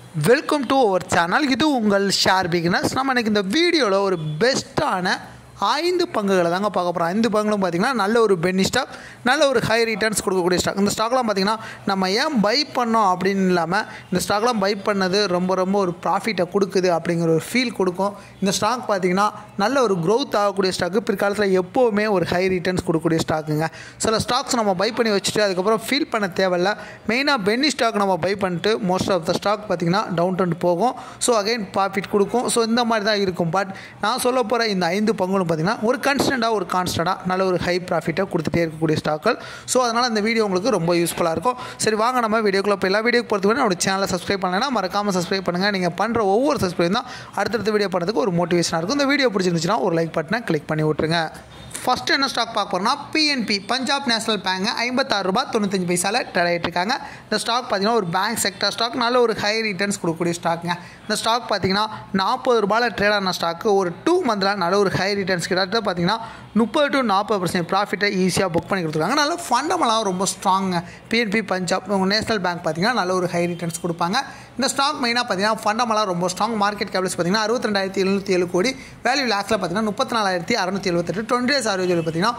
Welcome to our channel. This is share beginners. நம்ம இன்னைக்கு இந்த வீடியோல ஒரு பெஸ்டான 5 பங்குகளை தாங்க பார்க்க போறோம். 5 பங்குகளும் பாத்தீங்கன்னா நல்ல ஒரு பென்னி ஸ்டாக், நல்ல ஒரு ஹை ரிட்டர்ன்ஸ் கொடுக்கக்கூடிய ஸ்டாக். இந்த ஸ்டாக்லாம் பாத்தீங்கன்னா நம்ம ஏன் பை பண்ணோம் அப்படினு இல்லாம இந்த ஸ்டாக்லாம் பை பண்ணது ரொம்ப ஒரு ப்ராஃபிட்டை கொடுக்குது அப்படிங்கிற ஒரு ஃபீல் கொடுக்கும். இந்த ஸ்டாக் பாத்தீங்கன்னா நல்ல ஒரு growth ஆகக்கூடிய ஸ்டாக், பிற்காலத்துல எப்பவுமே ஒரு ஹை ரிட்டர்ன்ஸ் கொடுக்கக்கூடிய ஸ்டாக்குங்க. சில ஸ்டாக்ஸ் நம்ம பை பண்ணி வச்சிட்டு அதுக்கு அப்புறம் ஃபீல் பண்ண தேவையில்ல. மெயினா பென்னி ஸ்டாக் நம்ம பை பண்ணிட்டு மோஸ்ட் ஆஃப் த ஸ்டாக் பாத்தீங்கன்னா டவுன் ட்ரெண்ட் போகும். ஸோ அகைன் ப்ராஃபிட் கொடுக்கும். ஸோ இந்த மாதிரி தான் இருக்கும். பட் நான் சொல்ல போற இந்த 5 பங்குகளும் பார்த்தீங்கன்னா ஒரு கான்ஸ்டன்ட்டாக நல்ல ஒரு ஹை ப்ராஃபிட்டை கொடுத்துட்டே இருக்கக்கூடிய ஸ்டாக்கள். ஸோ அதனால் இந்த வீடியோ உங்களுக்கு ரொம்ப யூஸ்ஃபுல்லாக இருக்கும். சரி வாங்க நம்ம வீடியோக்குள்ளே போய் வீடியோக்கு பொறுத்தவரை நம்மளோட சேனலை சப்ஸ்கிரைப் பண்ணலைன்னா மறக்காமல் சப்ஸ்கிரைப் பண்ணுங்கள். நீங்கள் பண்ணுற ஒவ்வொரு சப்ஸ்கிரைப் தான் அடுத்தடுத்த வீடியோ பண்ணுறதுக்கு ஒரு மோட்டிவேஷனாக இருக்கும். இந்த வீடியோ பிடிச்சிருந்துச்சுன்னா ஒரு லைக் பட்டனை கிளிக் பண்ணி விட்ருங்க. ஃபஸ்ட்டு என்ன ஸ்டாக் பார்க்க போகிறோம்னா PNB Punjab National Bank ₹56.95 trade ஆகிட்டு இருக்காங்க. இந்த ஸ்டாக் பார்த்தீங்கன்னா ஒரு பேங்க் செக்டர் ஸ்டாக், நல்ல ஒரு ஹை ரிட்டர்ன்ஸ் கொடுக்கக்கூடிய ஸ்டாக்குங்க. இந்த ஸ்டாக் பார்த்தீங்கன்னா ₹40 ட்ரேட் ஆன ஸ்டாக்கு ஒரு 2 மந்தில் நல்ல ஒரு ஹை ரிட்டர்ன்ஸ் கிட்ட பார்த்தீங்கன்னா 30 to 40% ப்ராஃபிட்டை ஈஸியாக புக் பண்ணி கொடுத்துருக்காங்க. நல்ல ஃபண்டமெல்லாம் ரொம்ப ஸ்ட்ராங்குங்க. பிஎன்பி பஞ்சாப் நேஷனல் பேங்க் பார்த்தீங்கன்னா நல்ல ஒரு ஹை ரிட்டர்ன்ஸ் கொடுப்பாங்க. இந்த ஸ்டாக் மெயினாக பார்த்தீங்கன்னா ஃபண்டமெல்லாம் ரொம்ப ஸ்ட்ராங். மார்க்கெட் கேபிள்ஸ் பார்த்தீங்கன்னா 62,707 கோடி, வேல்யூ லாக்ஸில் பார்த்தீங்கன்னா 34,678, 20 days ஆவரேஜ் பார்த்தீங்கன்னா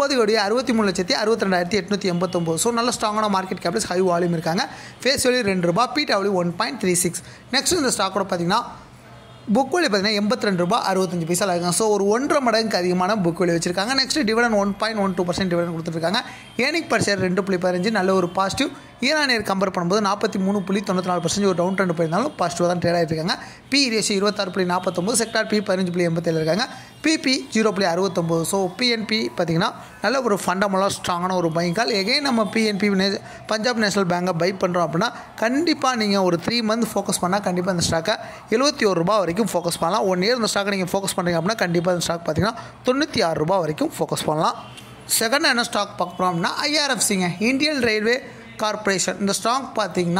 9,63,62,889. ஸோ நல்ல ஸ்ட்ராங்கான மார்க்கெட் கேபிள்ஸ், ஹை வால்யூம் இருக்காங்க. Face value ₹2, PW 1.36. நெக்ஸ்ட் இந்த ஸ்டாக்கோட பார்த்தீங்கன்னா புக் வேல்யூ பார்த்தீங்கன்னா ₹82.65 இருக்காங்க. ஸோ ஒரு 1.5 மடங்கு அதிகமான புக் வேல்யூ வச்சிருக்காங்க. நெக்ஸ்ட் டிவிடெண்ட் 1.12% டிவிடெண்ட் கொடுத்துருக்காங்க. ஏர்னிங் பர் ஷேர் 2.15, நல்ல ஒரு பாசிட்டிவ். இயர் கம்பேர் பண்ணும்போது 43.94% ஒரு டவுன் ட்ரெண்ட் போயிருந்தாலும் பாசிட்டிவாக தான் ட்ரேட் ஆகிட்டு இருக்காங்க. பி ரேஷியோ 26.49, செக்டார் பி 15.87 இருக்காங்க. பிபி 0.69. ஸோ பிஎன்பி பார்த்தீங்கன்னா நல்ல ஒரு ஃபண்டமெல்லாம் ஸ்ட்ராங்கான ஒரு பைங்கால். எகைன் நம்ம பிஎன்பி பஞ்சாப் நேஷனல் பேங்கை பை பண்ணுறோம் அப்படின்னா கண்டிப்பாக நீங்கள் ஒரு 3 மந்த் ஃபோக்கஸ் பண்ணால் கண்டிப்பாக இந்த ஸ்டாக்கை ₹71 வரைக்கும் ஃபோக்கஸ் பண்ணலாம். 1 இயர் இந்த ஸ்டாக்கை நீங்கள் ஃபோக்கஸ் பண்ணுறீங்க அப்படின்னா கண்டிப்பாக இந்த ஸ்டாக் பார்த்தீங்கன்னா ₹96 வரைக்கும் ஃபோக்கஸ் பண்ணலாம். செகண்ட் என்ன ஸ்டாக் பார்க்க போகிறோம் அப்படின்னா ஐஆர்எஃப்சிங்க, இந்தியன் ரயில்வே கார்பரேஷன். இந்த ஸ்டாக் பார்த்தீங்கன்னா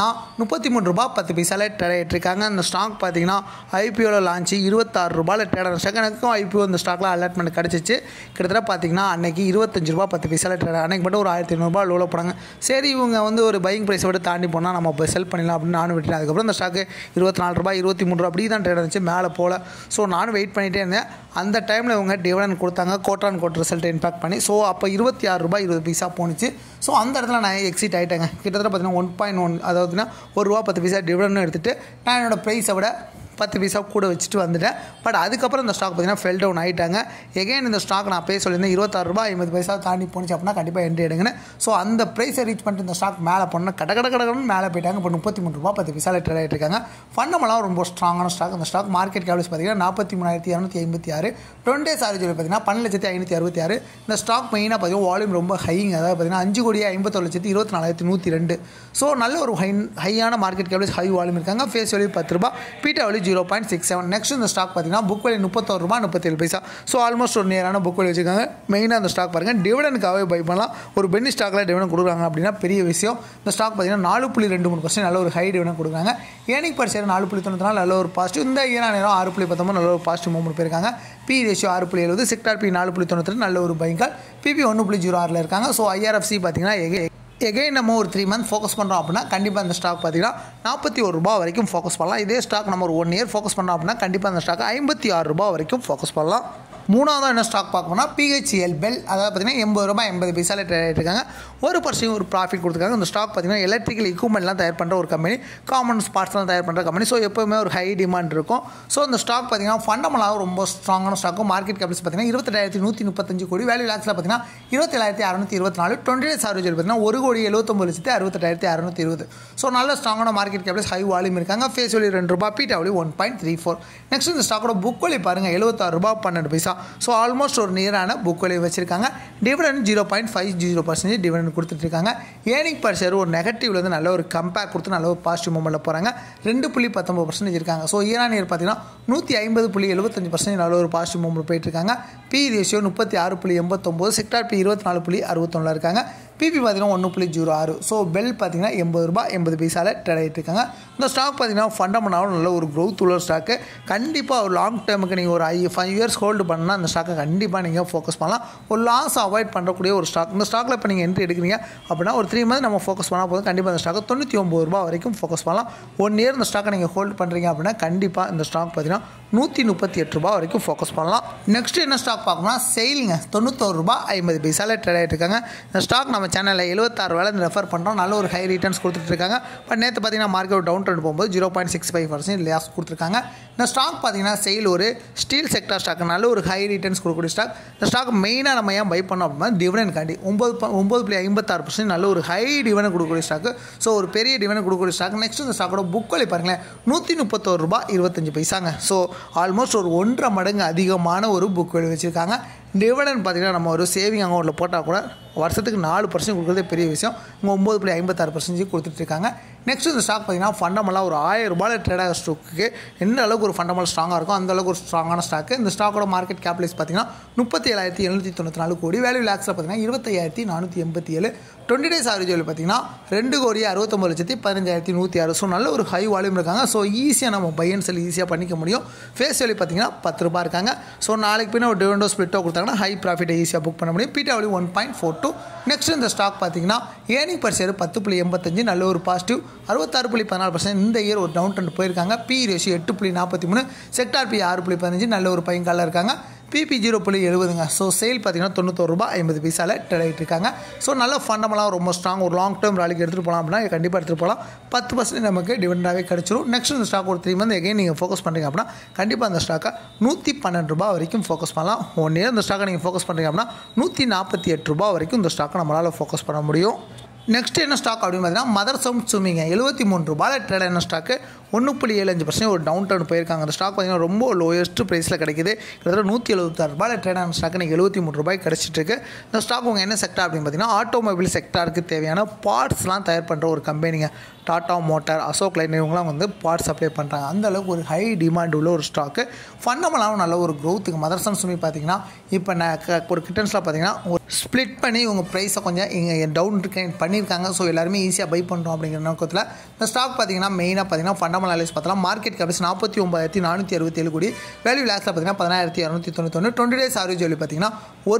₹33.10 ட்ரேட் ஆகிட்டு இருக்காங்க. இந்த ஸ்டாக் பார்த்தீங்கன்னா ஐபிஓவில் லான்ச்சு ₹26 ட்ரேட் ஆன ஸ்டாக். எனக்கும் ஐபிஓ இந்த ஸ்டாக்கில் அலாட்மெண்ட் கிடச்சிச்சு. கிட்டத்தட்ட பார்த்தீங்கன்னா அன்றைக்கி ₹25.10 ட்ரேட். அன்றைக்கி மட்டும் ஒரு ₹1,500 லோவில் போனாங்க. சரி இவங்க வந்து ஒரு பையிங் ப்ரைஸை விட தாண்டி போனால் நம்ம இப்போ செல் பண்ணிடலாம் அப்படின்னு நானும் விட்டுட்டேன். அதுக்கப்புறம் இந்த ஸ்டாக்கு ₹24, ₹23 அப்படி தான் ட்ரேட் இருந்துச்சு, மேலே போகல. ஸோ நானும் வெயிட் பண்ணிகிட்டே இருந்தேன். அந்த டைமில் இவங்க டிவிடெண்ட் கொடுத்தாங்க, கோட்டான் கோட் ரிசல்ட் இம்பாக்ட் பண்ணி. ஸோ அப்போ ₹26.20 போணுச்சு. ஸோ அந்த இடத்துல நான் எக்ஸிட் ஆகிட்டேங்க. கிட்டத்தட்ட பார்த்தீங்கன்னா 1.1, அதாவதுன்னா ₹1.10 டிவிடெண்ட் எடுத்துகிட்டு நான் என்னோடய ப்ரைஸை விட 10 பைசா கூட வச்சுட்டு வந்துட்டேன். பட் அதுக்கப்புறம் இந்த ஸ்டாக் பார்த்தீங்கன்னா ஃபெல் டவுன் ஆகிட்டாங்க. எகைன் இந்த ஸ்டாக் நான் பேச சொல்லியிருந்தேன் ₹26.50 தாண்டி போணுச்சு அப்படின்னா கண்டிப்பாக என்ட்ரி எடுங்கன்னு. ஸோ அந்த ப்ரைஸை ரீச் பண்ணிட்டு இந்த ஸ்டாக் மேலே போனால் கடன்னு மேலே போயிட்டாங்க. இப்போ ₹33.10 ட்ரேட் ஆகிட்டு இருக்காங்க. ஃபண்டமெல்லாம் ரொம்ப ஸ்ட்ராங்கான ஸ்டாக். அந்த ஸ்டாக் மார்க்கெட் கேபிள்ஸ் பார்த்தீங்கன்னா 43,256, 20 days ஆவரேஜ் பார்த்தீங்கன்னா 12,566. இந்த ஸ்டாக் மெயினாக பார்த்தீங்கன்னா வால்யூம் ரொம்ப ஹைங்க, அதாவது பார்த்தீங்கன்னா 5,51,24,102. ஸோ நல்ல ஒரு ஹையான மார்க்கெட் கேபிள்ஸ், ஹை வால்யூம் இருக்காங்க. Face value ₹10, PW 0.67. நெக்ஸ்ட் இந்த ஸ்டாக் பார்த்தீங்கன்னா புக் வேல்யூ ₹31.37. ஸோ ஆல்மோஸ்ட் ஒரு நேரான புக் வேல்யூ வச்சுருக்காங்க. மெயினாக அந்த ஸ்டாக் பாருங்கள், டிவிடெண்டுக்காகவே பை பண்ணலாம். ஒரு பென்னி ஸ்டாக்கில் டிவிடெண்ட் கொடுக்குறாங்க அப்படின்னா பெரிய விஷயம். இந்த ஸ்டாக் பார்த்தீங்கன்னா 4.23% நல்ல ஒரு ஹை டிவிடெண்ட் கொடுக்குறாங்க. ஏர்னிங் பர் ஷேர் 4.94, நல்ல ஒரு பாசிட்டிவ். இந்த இயரான நேரம் 6.19, நல்ல ஒரு பாசிட்டிவ் மூவ்மெண்ட் போயிருக்காங்க. பி ரேஷியோ 6.70, செக்டார் பி 4.92, நல்ல ஒரு பைங்கால். பிபி 1.06 இருக்காங்க. ஸோ ஐஆர்எஃப்சி பார்த்தீங்கன்னா எகைன் நம்ம ஒரு 3 மந்த் ஃபோக்கஸ் பண்ணுறோம் அப்படின்னா கண்டிப்பாக அந்த ஸ்டாக் பார்த்தீங்கன்னா ₹41 வரைக்கும் ஃபோக்கஸ் பண்ணலாம். இதே ஸ்டாக் நம்ம ஒரு 1 இயர் ஃபோக்கஸ் பண்ணோம் அப்படின்னா கண்டிப்பாக அந்த ஸ்டாக் ₹56 வரைக்கும் ஃபோக்கஸ் பண்ணலாம். மூணாவது என்ன ஸ்டாக் பார்க்கணும்னா BHEL பெல், அதாவது பார்த்தீங்கன்னா ₹80.80 ட்ரேட் ஆகிட்டு இருக்காங்க. 1% ஒரு ப்ராஃபிட் கொடுத்துருக்காங்க. இந்த ஸ்டாக் பார்த்தீங்கன்னா எலக்ட்ரிக்கல் எக்யூப்மெண்ட்லாம் தயார் பண்ணுற ஒரு கம்பெனி, காமன் ஸ்பாட்ஸ்லாம் தயார் பண்ணுற கம்பெனி. ஸோ எப்போவுமே ஒரு ஹை டிமாண்ட் இருக்கும். ஸோ இந்த ஸ்டாக் பார்த்தீங்கன்னா ஃபண்டமெல்லாம் ரொம்ப ஸ்ட்ராங்கான ஸ்டாக்கும். மார்க்கெட் கேபிள்ஸ் பார்த்தீங்கன்னா 28,135 கோடி, வேல்யூ லாக்ஸில் பார்த்தீங்கன்னா 27,624, 20 days ஆவரேஜ் பார்த்தீங்கன்னா 1,79,68,620. ஸோ நல்ல ஸ்ட்ராங்கான மார்க்கெட் கேபிள்ஸ், ஹை வால்யூம் இருக்காங்க. Face value ₹2, PW 1.34. நெக்ஸ்ட் இந்த ஸ்டாக்கோட புக் வேல்யூ பாருங்கள், ₹76.12. ஸோ ஆல்மோஸ்ட் ஒரு நியரான புக் வேல்யூ வச்சிருக்காங்க. டிவிடெண்ட் 0.50% டிவிடெண்ட் கொடுத்துட்ருக்காங்க. ஏர்னிங் பர் ஷேர் ஒரு நெகட்டிவ்லேருந்து நல்ல ஒரு கம்பேர் கொடுத்து நல்ல ஒரு பாசிட்டிவ் மூமெண்ட்டில் போகிறாங்க. 2.19% இருக்காங்க. ஸோ இயர் பார்த்தீங்கன்னா 150.75% நல்ல ஒரு பாசிட்டிவ் மூமெண்ட் போயிட்டு இருக்காங்க. பி ரேஷியோ 36.89, செக்டார் பி 24.61 இருக்காங்க. பிபி பார்த்தீங்கன்னா 1.06. ஸோ பெல் பார்த்தீங்கன்னா 80 ரூபாய் 80 பைசாவில் ட்ரேட் ஆகிட்டு இருக்காங்க. இந்த ஸ்டாக் பார்த்தீங்கன்னா ஃபண்டமெண்டலாகவும் நல்ல ஒரு க்ரோத் உள்ள ஸ்டாக்கு. கண்டிப்பாக ஒரு லாங் டேர்முக்கு நீங்கள் ஒரு 5 இயர்ஸ் ஹோல்டு பண்ணால் அந்த ஸ்டாக்கை கண்டிப்பாக நீங்கள் ஃபோக்கஸ் பண்ணலாம். ஒரு லாஸ் அவாய்ட் பண்ணக்கூடிய ஒரு ஸ்டாக். இந்த ஸ்டாக்கில் இப்போ நீங்கள் என்ட்ரி எடுக்கிறீங்க அப்படின்னா ஒரு 3 மந்த் நம்ம ஃபோக்கஸ் பண்ணால் போதும். கண்டிப்பாக இந்த ஸ்டாக்கை 99 ரூபாய் வரைக்கும் ஃபோக்கஸ் பண்ணலாம். 1 இயர் இந்த ஸ்டாக்கை நீங்கள் ஹோல்டு பண்ணுறீங்க அப்படின்னா கண்டிப்பாக இந்த ஸ்டாக் பார்த்தீங்கன்னா 138 ரூபாய் வரைக்கும் ஃபோக்கஸ் பண்ணலாம். நெக்ஸ்ட் என்ன ஸ்டாக் பார்க்கணும்னா செயிலுங்க. 91 ரூபாய் 50 பைசாவில் ட்ரேட் ஆகிட்டு இருக்காங்க. இந்த ஸ்டாக் நம்ம சேனலில் 76 வேலை ரெஃபர் பண்ணுறோம். நல்ல ஒரு ஹை ரிட்டர்ன்ஸ் கொடுத்துட்டு இருக்காங்க. பட் நேற்று பார்த்தீங்கன்னா மார்க்கெட் டவுன் ட்ரெண்ட் போகும்போது 0.65% லாஸ் கொடுத்துருக்காங்க. இந்த ஸ்டாக் பார்த்தீங்கன்னா செயில் ஒரு ஸ்டீல் செக்டார் ஸ்டாக். நல்ல ஒரு ஹை ரிட்டர்ன்ஸ் கொடுக்கக்கூடிய ஸ்டாக். இந்த ஸ்டாக் மெயினாக நம்ம ஏன் பை பண்ணோம் அப்படின்னா டிவிடெண்ட் காண்டி 9.56% நல்ல ஒரு ஹை டிவிடெண்ட் கொடுக்கக்கூடிய ஸ்டாக். ஸோ ஒரு பெரிய டிவிடெண்ட் கொடுக்கக்கூடிய ஸ்டாக். நெக்ஸ்ட் இந்த ஸ்டாக்கோட புக் வேல்யூ பாருங்களேன் 131 ரூபாய் 25 பைசாங்க. ஸோ ஆல்மோஸ்ட் ஒரு 1.5 மடங்கு அதிகமான ஒரு புக் வேல்யூ வச்சுருக்காங்க. டிவிடெண்ட் பார்த்தீங்கன்னா நம்ம ஒரு சேவிங் அக்கௌண்ட்டில் போட்டால் கூட வருஷத்துக்கு 4% கொடுக்குறதே பெரிய விஷயம். இங்கே 9.56% கொடுத்துட்ருக்காங்க. நெக்ஸ்ட் இந்த ஸ்டாக் பார்த்தீங்கன்னா ஃபண்டமெல்லாம் ஒரு 1000 ரூபாயில் ட்ரேட் ஆகிற ஸ்டாக்கு எந்த அளவுக்கு ஒரு ஃபண்டமெண்டல் ஸ்ட்ராங்காக இருக்கும் அந்த அளவுக்கு ஒரு ஸ்ட்ராங்கான ஸ்டாக்கு. இந்த ஸ்டாக்கோட மார்க்கெட் கேபிடலைஸ் பார்த்தீங்கன்னா 37,794 கோடி. வேல்யூ லேக்ஸில் பார்த்தீங்கன்னா 25,487. 20 டேஸ் ஆவரேஜ் வேல்யூ பார்த்தீங்கன்னா 2,69,15,106. ஸோ நல்ல ஒரு ஹை வால்யூம் இருக்காங்க. ஸோ ஈஸியாக நம்ம பை அண்ட் செல் ஈஸியாக பண்ணிக்க முடியும். ஃபேஸ் வேல்யூ பார்த்தீங்கன்னா 10 ரூபாய் இருக்காங்க. ஸோ நாளைக்கு பின்ன ஒரு டிவிடெண்டோ ஸ்பிளிட்டோ கொடுத்தாங்கன்னா ஹை ப்ராஃபிட்டை ஈஸியாக புக் பண்ண முடியும். பிடபிள்யூ 1.42. நெக்ஸ்ட் இந்த ஸ்டாக் பார்த்தீங்கன்னா ஏர்னிங் பர் ஷேர் 10.85. நல்ல ஒரு பாசிட்டிவ் 66.14%. இந்த இயர் ஒரு டவுன் ட்ரெண்ட் போயிருக்காங்க. P ratio 8.43. Sector P 6.15. நல்ல ஒரு பையங்காலில் இருக்காங்க. பிபி 0.70ங்க. ஸோ சேல் பார்த்தீங்கன்னா 91 ரூபாய் 50 பைசாவில் ட்ரேட் ஆகிட்டு இருக்காங்க. ஸோ நல்ல ஃபண்டமெல்லாம் ரொம்ப ஸ்ட்ராங். ஒரு லாங் டேர்ம் ராலிக்கு எடுத்துகிட்டு போகலாம் அப்படின்னா கண்டிப்பாக எடுத்துகிட்டு போகலாம். 10% நமக்கு டிவிடெண்டாகவே கிடச்சிரும். நெக்ஸ்ட் இந்த ஸ்டாக் ஒரு 3 மந்த் எகைன் நீங்கள் ஃபோக்கஸ் பண்ணுறீங்க அப்படின்னா கண்டிப்பாக அந்த ஸ்டாக்கை 112 ரூபாய் வரைக்கும் ஃபோக்கஸ் பண்ணலாம். 1 இயர் இந்த ஸ்டாக்கை நீங்கள் ஃபோக்கஸ் பண்ணுறீங்க அப்படின்னா 148 ரூபாய் வரைக்கும் இந்த ஸ்டாக்கை நம்மளால் ஃபோக்கஸ் பண்ண முடியும். நெக்ஸ்ட் என்ன ஸ்டாக் அப்படின்னு பார்த்தீங்கன்னா மதர்சன் ஸ்விங் 73 ரூபாயில் ட்ரேட் ஆன ஸ்டாக்கு 1.75% ஒரு டவுன் டர்ன் போயிருக்காங்க. அந்த ஸ்டாக் பார்த்தீங்கன்னா ரொம்ப லோயஸ்ட் ப்ரைஸில் கிடைக்குது. கிட்டத்தட்ட 176 ரூபாயில் ட்ரேட் ஆன ஸ்டாக்கு நீங்கள் 73 ரூபாய்க்கு கிடச்சிட்டு இருக்கு. இந்த ஸ்டாக் உங்கள் என்ன செக்டார் அப்படின்னு பார்த்தீங்கன்னா ஆட்டோமொபைல் செக்டாருக்கு தேவையான பார்ட்ஸ்லாம் தயார் பண்ணுற ஒரு கம்பெனிங்க. டாட்டா மோட்டார், அசோக் லைன் இவங்களாம் வந்து பார்ட்ஸ் சப்ளை பண்ணுறாங்க. அந்த அளவுக்கு ஒரு ஹை டிமாண்ட் உள்ள ஒரு ஸ்டாக்கு. ஃபண்டமெண்டாகவும் நல்ல ஒரு க்ரோத்துக்கு மதர்சன் ஸ்விங் பார்த்தீங்கன்னா இப்போ ஒரு கிட்டன்ஸில் பார்த்தீங்கன்னா ஒரு ஸ்ப்ளிட் பண்ணி உங்கள் ப்ரைஸை கொஞ்சம் இங்கே டவுன் பண்ணியிருக்காங்க. ஸோ எல்லாருமே ஈஸியாக பை பண்ணுறோம் அப்படிங்கிற நோக்கத்தில் இந்த ஸ்டாக் பார்த்தீங்கன்னா மெயினாக பார்த்தீங்கன்னா ஃபண்டமெண்டல் அனலைஸ் பார்த்தலாம். மார்க்கெட் கேபிடல் 49,467 கோடி. வேல்யூ லாக்ஸில் பார்த்தீங்கன்னா 10,291. 20 டேஸ் ஆவரேஜ் வேல்யூ பார்த்தீங்கன்னா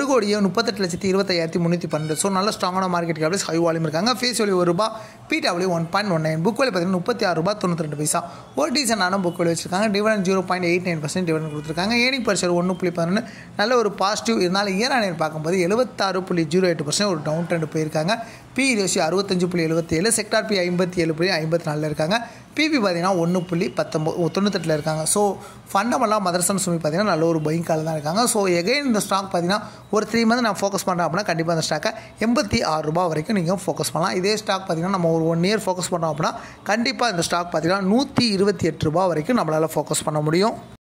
1,38,28,312. ஸோ நல்ல ஸ்ட்ராங்கான மார்க்கெட் கேபிடல்ஸ் ஹை வால்யூம் இருக்காங்க. ஃபேஸ் வேல்யூ 1 ரூபாய். பிடபிள்யூ 1.19. புக் வேல்யூ பார்த்தீங்கன்னா 36 ரூபாய் 92 பைசா. ஒரு டீசெண்டான புக் வேல்யூ வச்சிருக்காங்க. டிவிடெண்ட் 0.89% டிவிடெண்ட் கொடுத்துருக்காங்க. Earning per share 1.11. நல்ல ஒரு பாசிட்டிவ் இருந்தாலும் இயர் ஆன் இயர் பார்க்கும்போது 76.08% ஒரு டவுன் ட்ரெண்ட் போயிருக்காங்க. P ratio 65.77. செக்டார் பி 57.54 இருக்காங்க. பிபி பார்த்தீங்கன்னா 1.98 இருக்காங்க. ஸோ ஃபண்டமெல்லாம் மதர்சன் ஸ்விங் பார்த்தீங்கன்னா நல்ல ஒரு பையிங் கால் தான் இருக்காங்க. ஸோ எகைன் இந்த ஸ்டாக் பார்த்தீங்கன்னா ஒரு 3 மந்த் நான் ஃபோக்கஸ் பண்ணுறேன் அப்படின்னா கண்டிப்பாக அந்த ஸ்டாக்கை 86 ரூபாய் வரைக்கும் நீங்கள் ஃபோக்கஸ் பண்ணலாம். இதே ஸ்டாக் பார்த்தீங்கன்னா நம்ம ஒரு 1 இயர் ஃபோக்கஸ் பண்ணுறோம் அப்படின்னா கண்டிப்பாக இந்த ஸ்டாக் பார்த்தீங்கன்னா 128 ரூபாய் வரைக்கும் நம்மளால் ஃபோக்கஸ் பண்ண முடியும்.